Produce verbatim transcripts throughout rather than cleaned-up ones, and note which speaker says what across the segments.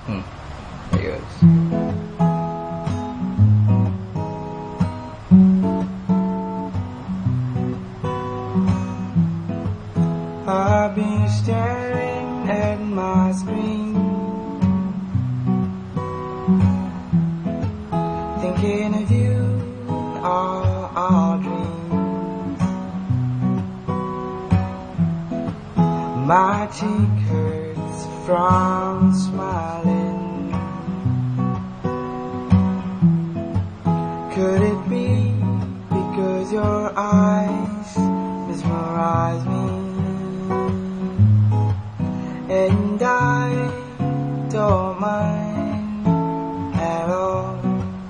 Speaker 1: Hmm. There it goes.
Speaker 2: I've been staring at my screen, thinking of you, all our dreams. My cheek hurts from smiling. Could it be because your eyes mesmerize me? And I don't mind at all,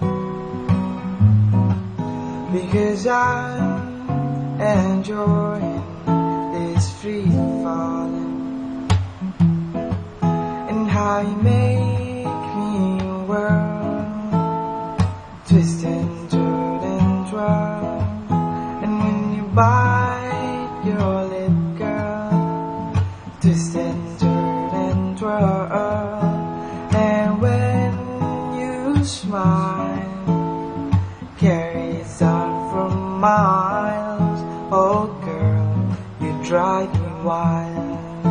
Speaker 2: because I'm enjoying this free falling, and how you make me whirl, twist and turn and twirl. And when you bite your lip, girl, twist and turn and twirl. And when you smile, carries on for miles. Oh girl, you drive me wild.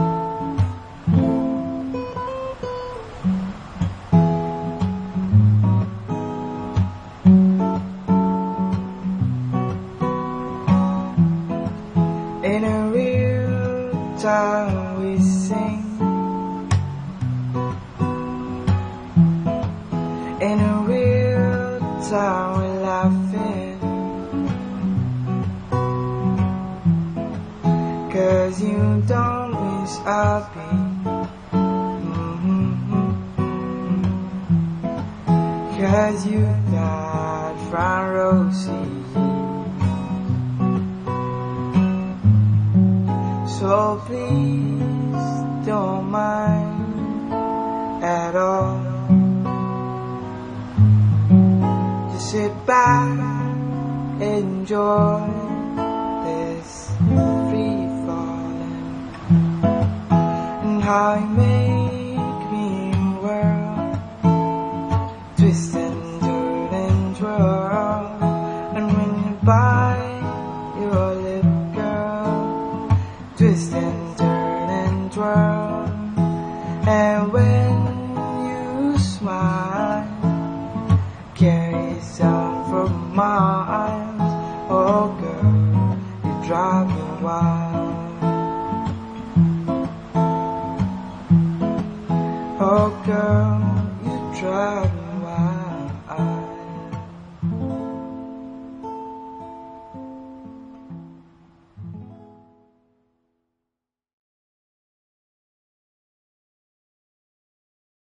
Speaker 2: In a real time we sing, in a real time we're laughing, 'cause you don't miss a beat, mm-hmm. 'Cause you got front row seats. So please don't mind at all. Just sit back, enjoy this free falling, and how you make me whirl, twist and turn and twirl. And when you bite your lip, girl, twist and turn and twirl. And when you smile, carries on for miles. Oh girl, you drive me wild. Oh girl, you drive me